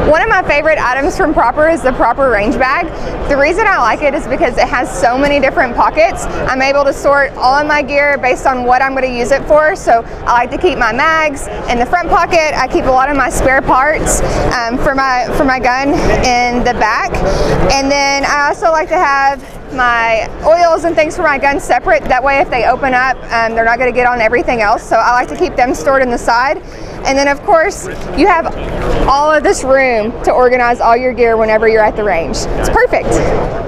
One of my favorite items from Proper is the Proper range bag. The reason I like it is because it has so many different pockets. I'm able to sort all of my gear based on what I'm going to use it for. So I like to keep my mags in the front pocket. I keep a lot of my spare parts for my gun in the back. And then I also like to have my oils and things for my gun separate. That way if they open up, they're not going to get on everything else. So I like to keep them stored in the side. And then of course you have all of this room to organize all your gear whenever you're at the range. It's perfect.